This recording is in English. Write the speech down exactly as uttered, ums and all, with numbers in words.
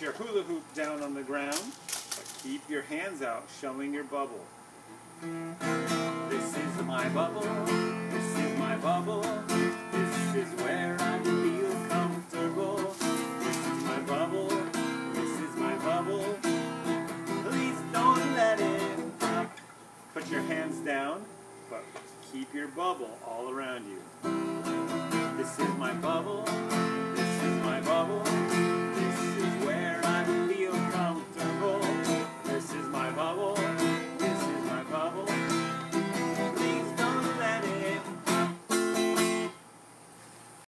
your hula hoop down on the ground, but keep your hands out, showing your bubble. This is my bubble, this is my bubble, this is where I feel comfortable. This is my bubble, this is my bubble, please don't let it pop. Put your hands down, but keep your bubble all around you. This is my bubble.